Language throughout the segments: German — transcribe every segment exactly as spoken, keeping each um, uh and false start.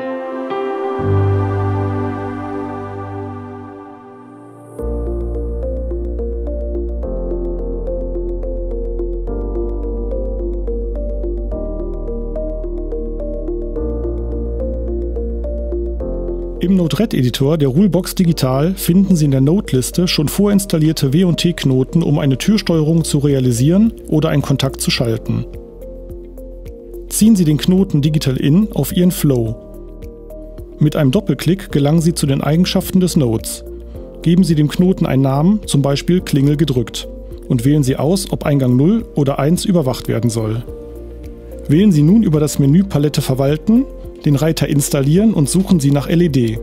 Im Node-RED-Editor der Rulebox Digital finden Sie in der Node-Liste schon vorinstallierte W und T-Knoten, um eine Türsteuerung zu realisieren oder einen Kontakt zu schalten. Ziehen Sie den Knoten Digital In auf Ihren Flow. Mit einem Doppelklick gelangen Sie zu den Eigenschaften des Nodes. Geben Sie dem Knoten einen Namen, zum Beispiel Klingel gedrückt, und wählen Sie aus, ob Eingang null oder eins überwacht werden soll. Wählen Sie nun über das Menü Palette Verwalten den Reiter Installieren und suchen Sie nach L E D.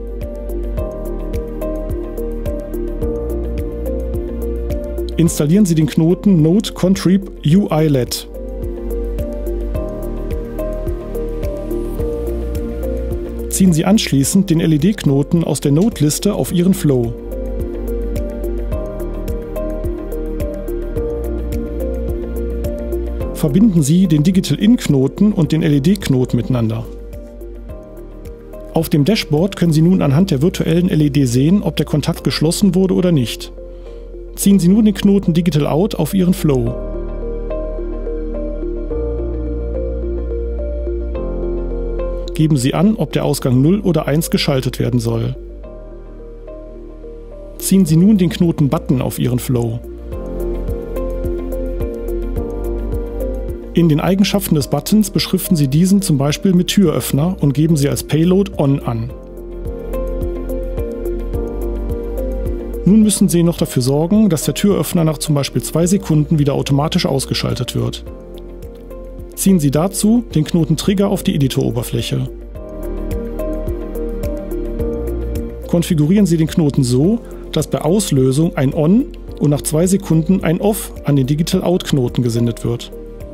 Installieren Sie den Knoten Node Contrib U I L E D. Ziehen Sie anschließend den L E D-Knoten aus der Node-Liste auf Ihren Flow. Verbinden Sie den Digital-In-Knoten und den L E D-Knoten miteinander. Auf dem Dashboard können Sie nun anhand der virtuellen L E D sehen, ob der Kontakt geschlossen wurde oder nicht. Ziehen Sie nun den Knoten Digital Out auf Ihren Flow. Geben Sie an, ob der Ausgang null oder eins geschaltet werden soll. Ziehen Sie nun den Knoten Button auf Ihren Flow. In den Eigenschaften des Buttons beschriften Sie diesen zum Beispiel mit Türöffner und geben Sie als Payload On an. Nun müssen Sie noch dafür sorgen, dass der Türöffner nach zum Beispiel zwei Sekunden wieder automatisch ausgeschaltet wird. Ziehen Sie dazu den Knoten Trigger auf die Editoroberfläche. Konfigurieren Sie den Knoten so, dass bei Auslösung ein On und nach zwei Sekunden ein Off an den Digital Out Knoten gesendet wird.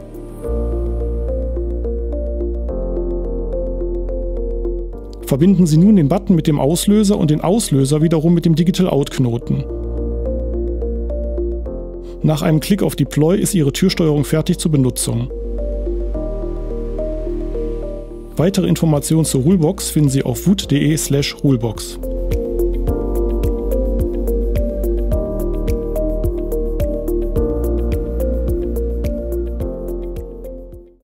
Verbinden Sie nun den Button mit dem Auslöser und den Auslöser wiederum mit dem Digital Out Knoten. Nach einem Klick auf Deploy ist Ihre Türsteuerung fertig zur Benutzung. Weitere Informationen zur Rulebox finden Sie auf woot punkt de slash rulebox.